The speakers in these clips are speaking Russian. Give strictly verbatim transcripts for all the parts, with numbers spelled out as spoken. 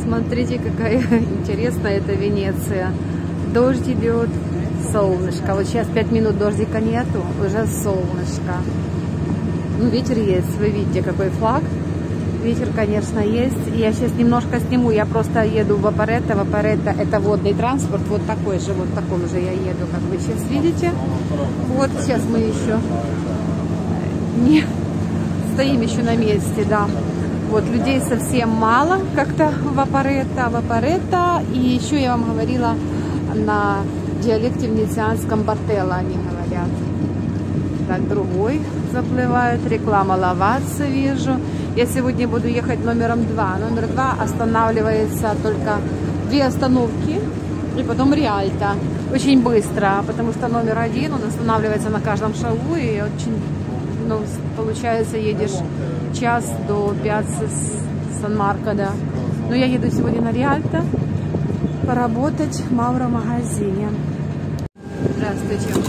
Смотрите, какая интересная эта Венеция. Дождь идет, солнышко. Вот сейчас пять минут дождика нету, уже солнышко. Ну, ветер есть, вы видите, какой флаг. Ветер, конечно, есть. Я сейчас немножко сниму, я просто еду в Вапоретто. Вапоретто — это водный транспорт, вот такой же, вот таком же я еду, как вы сейчас видите. Вот сейчас мы еще не стоим еще на месте, да. Вот людей совсем мало как-то в Вапоретто, Вапоретто. И еще я вам говорила на диалекте венецианском Бартелло они говорят. Так, другой заплывает, реклама Лавазza вижу. Я сегодня буду ехать номером два. Номер два останавливается только две остановки и потом Риальто. Очень быстро, потому что номер один, он останавливается на каждом шагу и очень, ну, получается, едешь час до Пиацци Сан-Марко, да. Но я еду сегодня на Риальто поработать в Мауро-магазине. Здравствуйте.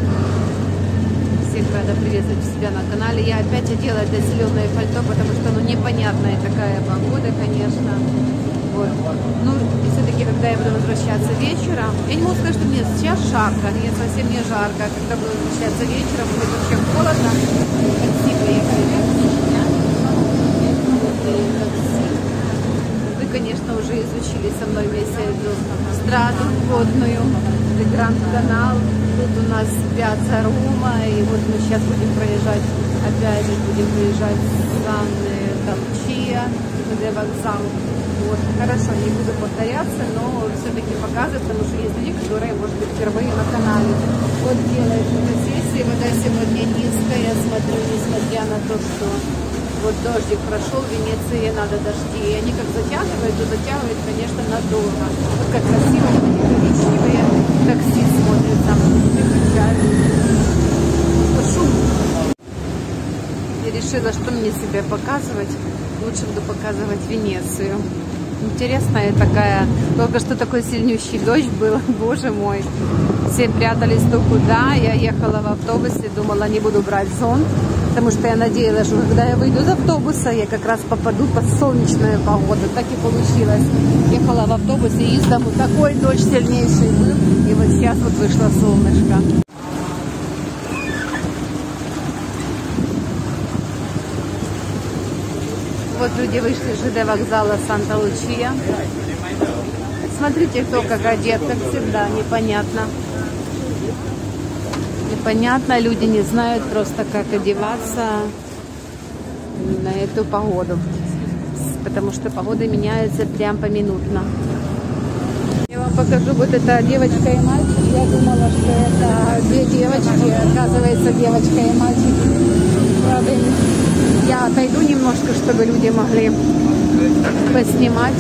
Всех рада приветствовать у себя на канале. Я опять одела это зеленое пальто, потому что, ну, непонятная такая погода, конечно. Вот. Ну, и все-таки, когда я буду возвращаться вечером, я не могу сказать, что мне сейчас жарко, нет, совсем не жарко. Когда буду возвращаться вечером, будет вообще холодно. Такси поехали, вы, конечно, уже изучили со мной вместе эту страду водную, Гранд-канал. Тут у нас Пиацца Рума, и вот мы сейчас будем проезжать, опять же будем проезжать Сан-Лучия, где вокзал. Вот. Хорошо, не буду повторяться, но все-таки показывать, потому что есть люди, которые, может быть, впервые на канале. Вот делает фотосессии, вода сегодня низкая, я смотрю, несмотря на то, что вот дождик прошел, в Венеции надо дожди, и они как затягивают, то затягивают, конечно, надолго. Вот как красиво, эти коричневые такси смотрятся. Шум. Я решила, что мне себе показывать. Лучше буду показывать Венецию. Интересная такая. Только что такой сильнющий дождь был. Боже мой. Все прятались то куда. Я ехала в автобусе, думала, не буду брать зонт. Потому что я надеялась, что когда я выйду из автобуса, я как раз попаду под солнечную погоду. Так и получилось. Ехала в автобусе, и из дому такой дождь сильнейший был. И вот сейчас вот вышло солнышко. Вот люди вышли с ЖД вокзала Санта-Лучия. Смотрите, кто как одет, как всегда, непонятно. Непонятно, люди не знают просто, как одеваться на эту погоду. Потому что погода меняется прям поминутно. Я вам покажу, вот эта девочка и мальчик. Я думала, что это две девочки, оказывается, девочка и мальчик. Правда, я отойду немножко, чтобы люди могли поснимать.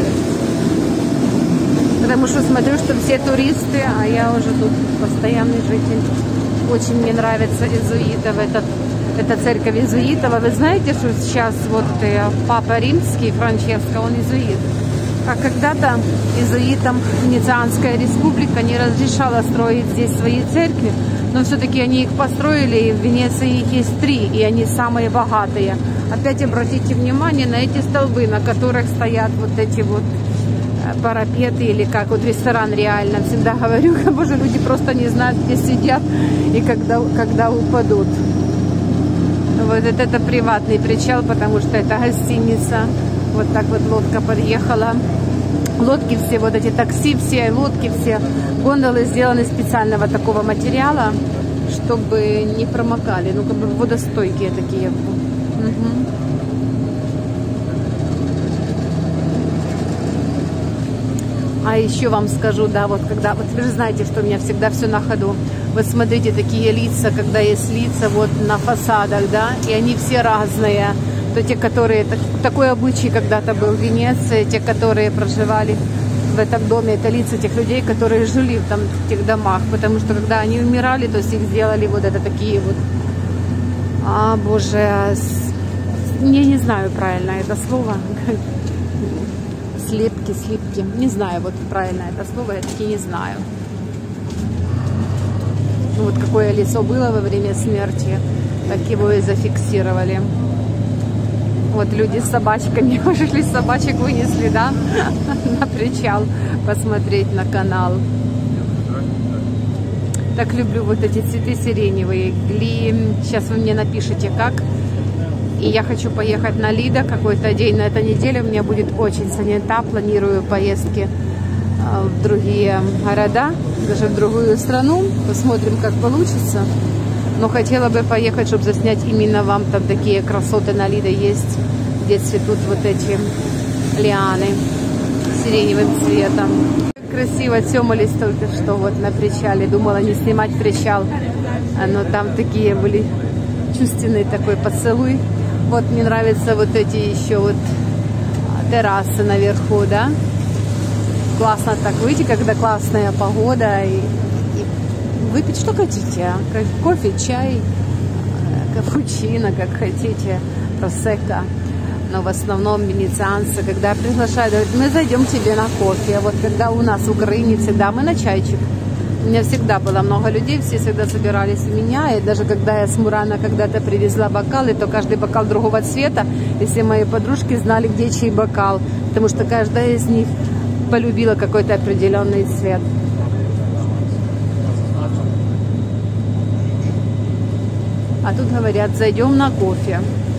Потому что смотрю, что все туристы, а я уже тут постоянный житель. Очень мне нравится иезуитов, этот, эта церковь иезуитова. Вы знаете, что сейчас вот Папа Римский, Франческо, он иезуит. А когда-то иезуитам Венецианская республика не разрешала строить здесь свои церкви, но все-таки они их построили, и в Венеции их есть три, и они самые богатые. Опять обратите внимание на эти столбы, на которых стоят вот эти вот парапеты, или как вот ресторан реально. Всегда говорю, боже, люди просто не знают, где сидят и когда, когда упадут. Вот это, это приватный причал, потому что это гостиница. Вот так вот лодка подъехала. Лодки все, вот эти такси все, лодки все, гондолы сделаны специального такого материала, чтобы не промокали, ну как бы водостойкие такие. Угу. А еще вам скажу, да, вот когда, вот вы же знаете, что у меня всегда все на ходу. Вот смотрите, такие лица, когда есть лица вот на фасадах, да, и они все разные. То те, которые, такой обычай когда-то был в Венеции, те, которые проживали в этом доме, это лица тех людей, которые жили в, там, в тех домах, потому что когда они умирали, то есть их сделали вот это такие вот, а, боже, я не знаю правильно это слово, слепки, слепки, не знаю вот правильно это слово, я таки не знаю. Ну, вот какое лицо было во время смерти, так его и зафиксировали. Вот люди с собачками вышли, собачек вынесли, да, на причал посмотреть на канал. Так люблю вот эти цветы сиреневые. Сейчас вы мне напишите, как. И я хочу поехать на Лидо какой-то день на этой неделе. У меня будет очень занята. Планирую поездки в другие города, даже в другую страну. Посмотрим, как получится. Но хотела бы поехать, чтобы заснять именно вам. Там такие красоты на Лидо есть, где цветут вот эти лианы сиреневым цветом. Красиво тёмались только что вот на причале. Думала не снимать причал, но там такие были чувственный такой поцелуй. Вот мне нравятся вот эти еще вот террасы наверху, да. Классно так выйти, когда классная погода, и, и выпить что хотите. Кофе, чай, капучино, как хотите, просекко. Но в основном венецианцы, когда приглашают, говорят, мы зайдем к тебе на кофе. Вот когда у нас в Украине всегда мы на чайчик. У меня всегда было много людей, все всегда собирались у меня. И даже когда я с Мурана когда-то привезла бокалы, то каждый бокал другого цвета. И все мои подружки знали, где чей бокал. Потому что каждая из них полюбила какой-то определенный цвет. А тут говорят, зайдем на кофе.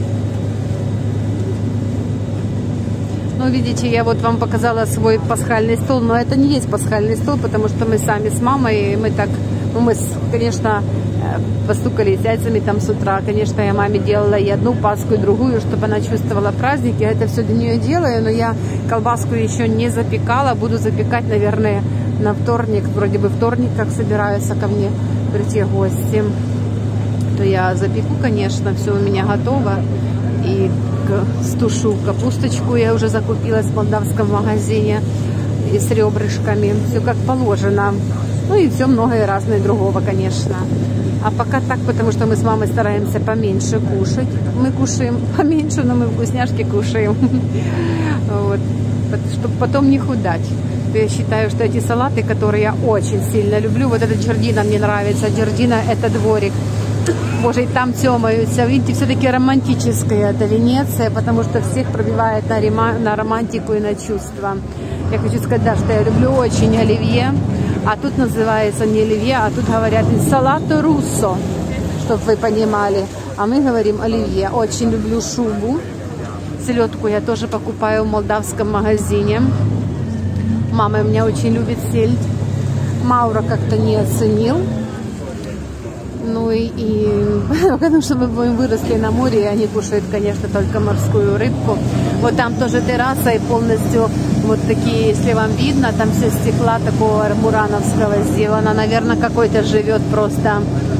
Ну, видите, я вот вам показала свой пасхальный стол, но это не есть пасхальный стол, потому что мы сами с мамой, мы так, ну, мы, конечно, постукались яйцами там с утра. Конечно, я маме делала и одну пасху, и другую, чтобы она чувствовала праздник. Я это все для нее делаю, но я колбаску еще не запекала. Буду запекать, наверное, на вторник. Вроде бы вторник, как собираются ко мне прийти гости. То я запеку, конечно, все у меня готово. И стушу капусточку, я уже закупила в молдавском магазине, и с ребрышками, все как положено. Ну и все многое разное другого, конечно. А пока так, потому что мы с мамой стараемся поменьше кушать. Мы кушаем поменьше, но мы вкусняшки кушаем. Вот. Чтобы потом не худать. Я считаю, что эти салаты, которые я очень сильно люблю, вот этот Джардино мне нравится. Джардино — это дворик. Боже, и там тёмаются. Видите, все-таки романтическая это Венеция, потому что всех пробивает на, рема, на романтику и на чувства. Я хочу сказать, да, что я люблю очень оливье. А тут называется не оливье, а тут говорят салато руссо, чтобы вы понимали. А мы говорим оливье. Очень люблю шубу. Селедку я тоже покупаю в молдавском магазине. Мама у меня очень любит сельдь. Маура как-то не оценил. Ну и, и потому что мы выросли на море, и они кушают, конечно, только морскую рыбку. Вот там тоже терраса, и полностью вот такие, если вам видно, там все стекла такого мурановского сделано. Наверное, какой-то живет просто,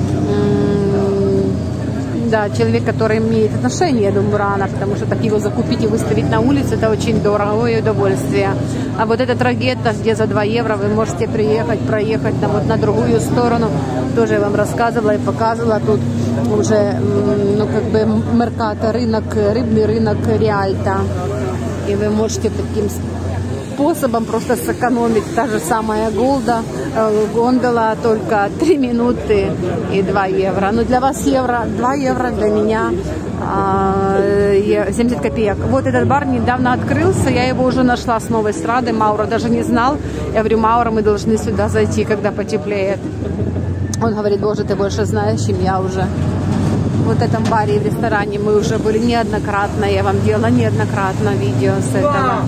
да, человек, который имеет отношение до Мурана, потому что так его закупить и выставить на улице, это очень дорогое удовольствие. А вот этот Рагетто, где за два евро вы можете приехать, проехать там вот на другую сторону. Тоже я вам рассказывала и показывала. Тут уже, ну, как бы меркато, рынок, рыбный рынок Риальто. И вы можете таким способом просто сэкономить. Та же самая голда, гондола, только три минуты и два евро. Но для вас евро, два евро, для меня семьдесят копеек. Вот этот бар недавно открылся, я его уже нашла с новой эстрады. Маура даже не знал. Я говорю, Маура, мы должны сюда зайти, когда потеплеет. Он говорит, боже, ты больше знаешь, чем я уже. Вот в этом баре и в ресторане мы уже были неоднократно. Я вам делала неоднократно видео с этого.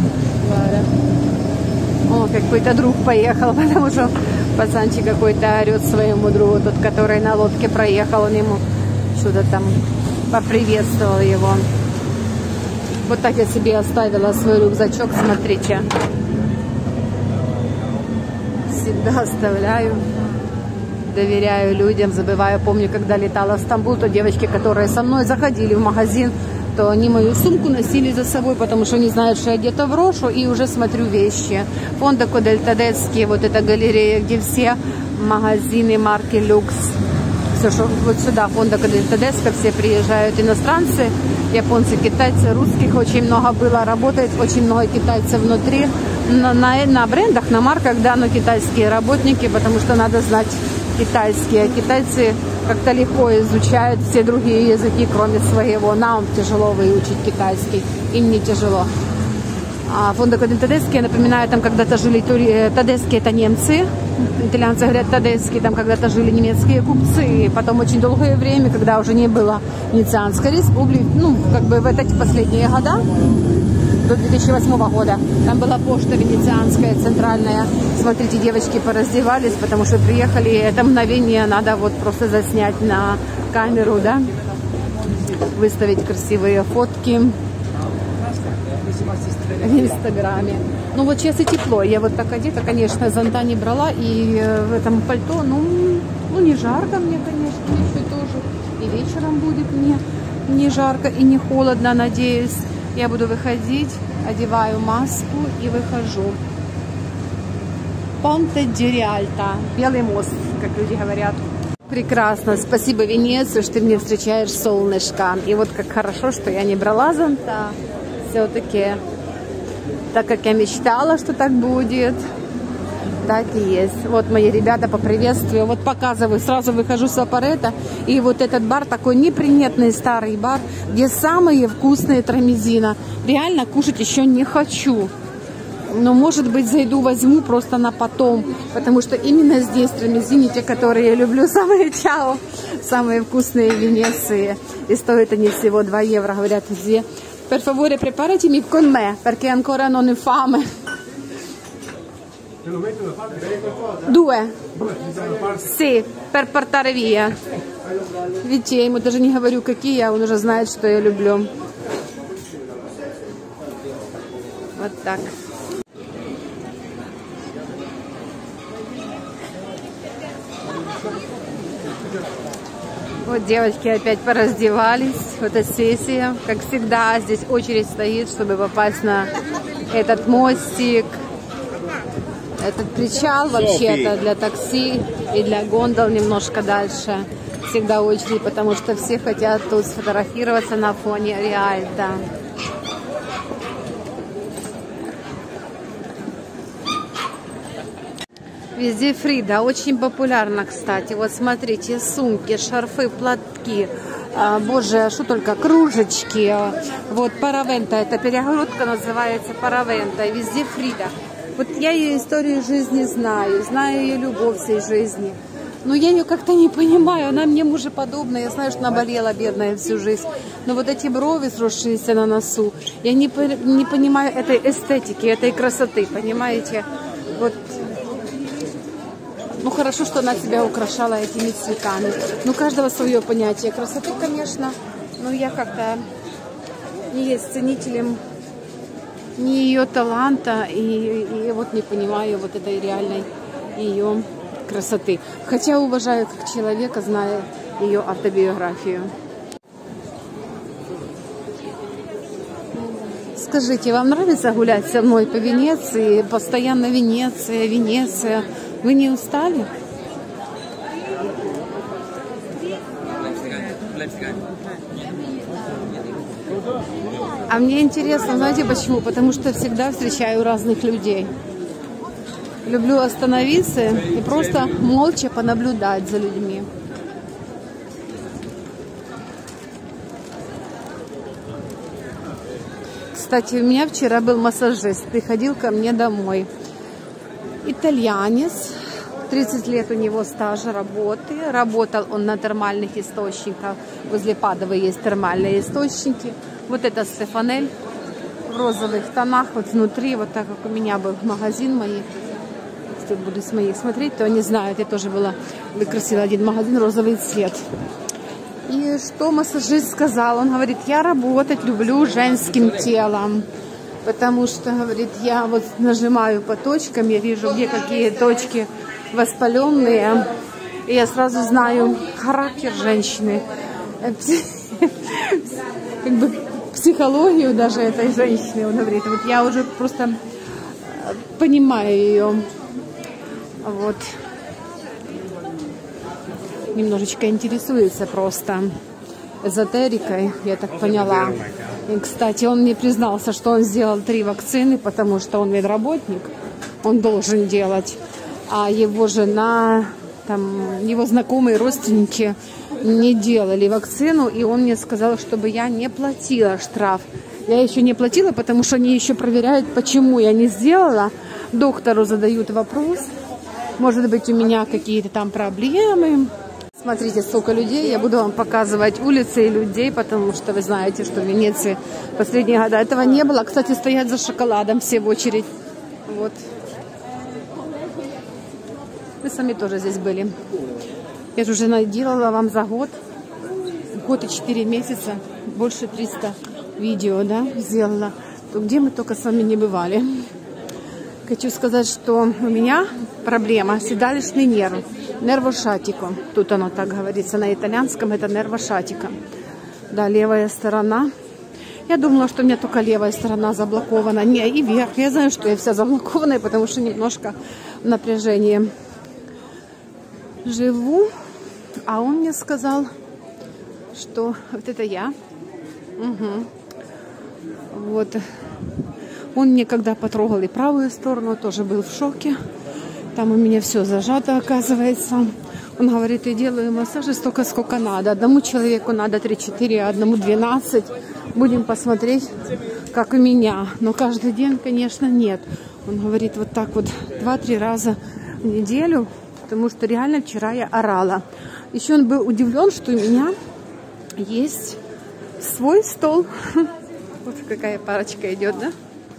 О, какой-то друг поехал, потому что пацанчик какой-то орет своему другу, тот, который на лодке проехал, он ему что-то там поприветствовал его. Вот так я себе оставила свой рюкзачок, смотрите. Всегда оставляю. Доверяю людям, забываю. Помню, когда летала в Стамбул, то девочки, которые со мной заходили в магазин, то они мою сумку носили за собой, потому что не знают, что я где-то брошу, и уже смотрю вещи. Фондако дель Тедеско, вот эта галерея, где все магазины марки Люкс. Все, что вот сюда, Фондако дель Тедеско, все приезжают иностранцы, японцы, китайцы, русских очень много было, работает очень много китайцев внутри. На, на, на брендах, на марках, да, но китайские работники, потому что надо знать китайский. Китайцы как-то легко изучают все другие языки, кроме своего. Нам тяжело выучить китайский, им не тяжело. А фондо Тедески, я напоминаю, там когда-то жили тури... Тедески, это немцы. Итальянцы говорят Тедески, там когда-то жили немецкие купцы. И потом очень долгое время, когда уже не было Венецианской республики, ну, как бы в эти последние года, до две тысячи восьмого года, там была почта венецианская, центральная. Смотрите, девочки пораздевались, потому что приехали, это мгновение надо вот просто заснять на камеру, да, выставить красивые фотки в Инстаграме. Ну вот сейчас и тепло, я вот так одета, конечно, зонта не брала, и в этом пальто, ну, ну не жарко мне, конечно, еще тоже, и вечером будет мне не жарко и не холодно, надеюсь. Я буду выходить, одеваю маску и выхожу. Понте ди Риальто, Белый мост, как люди говорят. Прекрасно, спасибо, Венеция, что ты мне встречаешь солнышко. И вот как хорошо, что я не брала зонта. Все-таки, так как я мечтала, что так будет, так и есть. Вот мои ребята по приветствию. Вот показываю, сразу выхожу с аппарата. И вот этот бар, такой неприметный старый бар, где самые вкусные трамезина. Реально кушать еще не хочу. Но, может быть, зайду, возьму просто на потом. Потому что именно здесь трамезини, те, которые я люблю, самые чао, самые вкусные в Венеции. И стоят они всего два евро, говорят, где. Per favore, preparatemi con me, perché ancora non ho fame. Te lo metto da parte, hai qualcosa? Due. Due, ti danno parte? Sì, per portare via. Видите, я ему даже не говорю, какие, а он уже знает, что я люблю. Вот так. Вот девочки опять пораздевались. Фотосессия. Как всегда, здесь очередь стоит, чтобы попасть на этот мостик. Этот причал вообще-то для такси и для гондол немножко дальше. Всегда очередь, потому что все хотят тут сфотографироваться на фоне Риальто. Везде Фрида, очень популярна, кстати. Вот смотрите, сумки, шарфы, платки, а, боже, что только, кружечки. Вот Паравента, эта перегородка называется Паравента. Везде Фрида. Вот я ее историю жизни знаю, знаю ее любовь всей жизни. Но я ее как-то не понимаю, она мне мужеподобная. Я знаю, что она болела, бедная, всю жизнь. Но вот эти брови, сросшиеся на носу, я не, не понимаю этой эстетики, этой красоты, понимаете? Вот. Ну, хорошо, что она себя украшала этими цветами. Ну, у каждого свое понятие красоты, конечно. Но я как-то не есть ценителем ни ее таланта, и, и вот не понимаю вот этой реальной ее красоты. Хотя уважаю как человека, зная ее автобиографию. Скажите, вам нравится гулять со мной по Венеции? Постоянно Венеция, Венеция. Вы не устали? А мне интересно, знаете почему? Потому что всегда встречаю разных людей. Люблю остановиться и просто молча понаблюдать за людьми. Кстати, у меня вчера был массажист, приходил ко мне домой. Итальянец, тридцать лет у него стажа работы. Работал он на термальных источниках. Возле Падовы есть термальные источники. Вот это Стефанель в розовых тонах. Вот внутри, вот так как у меня был магазин моих. Если буду с моих смотреть, то они знают. Я тоже была, выкрасила один магазин, розовый цвет. И что массажист сказал? Он говорит, я работать люблю женским телом. Потому что, говорит, я вот нажимаю по точкам, я вижу, где какие точки воспаленные. И я сразу знаю характер женщины. Как бы психологию даже этой женщины. Он говорит, вот я уже просто понимаю ее. Вот. Немножечко интересуется просто эзотерикой, я так поняла. И, кстати, он мне признался, что он сделал три вакцины, потому что он медработник, он должен делать. А его жена там его знакомые, родственники не делали вакцину, и он мне сказал, чтобы я не платила штраф. Я еще не платила, потому что они еще проверяют, почему я не сделала. Доктору задают вопрос, может быть, у меня какие-то там проблемы. Смотрите, сколько людей. Я буду вам показывать улицы и людей, потому что вы знаете, что в Венеции в последние годы этого не было. Кстати, стоят за шоколадом все в очередь. Вот. Мы сами тоже здесь были. Я же уже наделала вам за год, год и четыре месяца, больше триста видео, да, сделала. То где мы только с вами не бывали. Хочу сказать, что у меня проблема седалищный нерв, нервошатико. Тут оно так говорится на итальянском, это нервошатико. Да, левая сторона. Я думала, что у меня только левая сторона заблокована. Не, и вверх. Я знаю, что я вся заблокованная, потому что немножко в напряжении живу. А он мне сказал, что вот это я. Угу. Вот. Он мне, когда потрогал и правую сторону, тоже был в шоке. Там у меня все зажато, оказывается. Он говорит, я делаю массажи столько, сколько надо. Одному человеку надо три-четыре, а одному двенадцать. Будем посмотреть, как у меня. Но каждый день, конечно, нет. Он говорит, вот так вот два-три раза в неделю, потому что реально вчера я орала. Еще он был удивлен, что у меня есть свой стол. Вот какая парочка идет, да?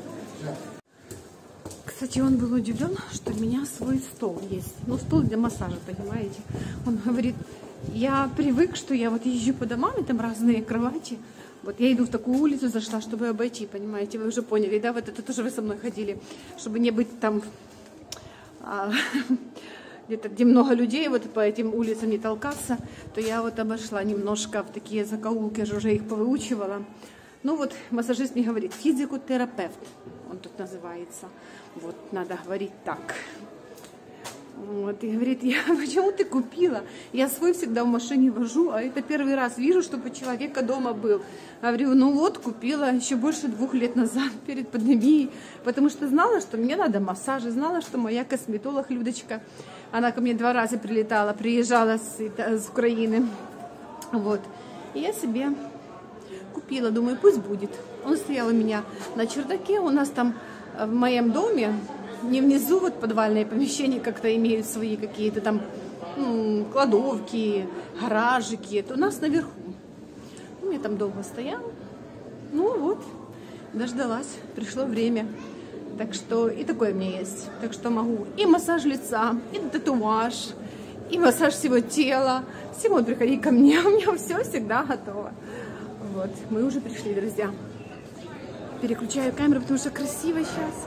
Кстати, он был удивлен, что у меня свой стол есть. Ну, стол для массажа, понимаете? Он говорит, я привык, что я вот езжу по домам, и там разные кровати. Вот я иду в такую улицу, зашла, чтобы обойти, понимаете? Вы уже поняли, да? Вот это тоже вы со мной ходили, чтобы не быть там а, где-то, где много людей, вот по этим улицам не толкаться, то я вот обошла немножко в такие закоулки, я уже их повыучивала. Ну вот, массажист мне говорит, физикотерапевт, он тут называется. Вот, надо говорить так. Вот, и говорит, я, почему ты купила? Я свой всегда в машине вожу, а это первый раз вижу, чтобы у человека дома был. Говорю, ну вот, купила еще больше двух лет назад, перед пандемией, потому что знала, что мне надо массажи, знала, что моя косметолог Людочка, она ко мне два раза прилетала, приезжала с, с Украины. Вот, и я себе купила, думаю, пусть будет. Он стоял у меня на чердаке, у нас там в моем доме, не внизу, вот подвальные помещения как-то имеют свои какие-то там ну, кладовки, гаражики, это у нас наверху. У меня там долго стоял, ну вот, дождалась, пришло время. Так что и такое у меня есть, так что могу и массаж лица, и татуаж, и массаж всего тела. Симон, приходи ко мне, у меня все всегда готово. Вот, мы уже пришли, друзья. Переключаю камеру, потому что красиво сейчас.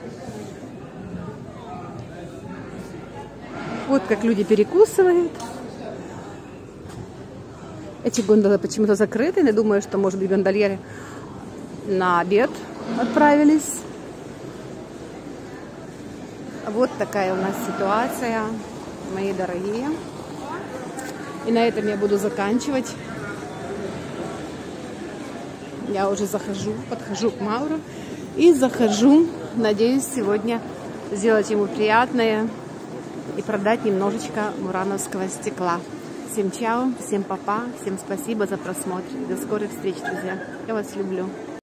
Вот как люди перекусывают. Эти гондолы почему-то закрыты. Я думаю, что, может быть, гондольеры на обед отправились. Вот такая у нас ситуация, мои дорогие. И на этом я буду заканчивать. Я уже захожу, подхожу к Мауру и захожу, надеюсь, сегодня сделать ему приятное и продать немножечко мурановского стекла. Всем чао, всем папа, всем спасибо за просмотр. До скорых встреч, друзья. Я вас люблю.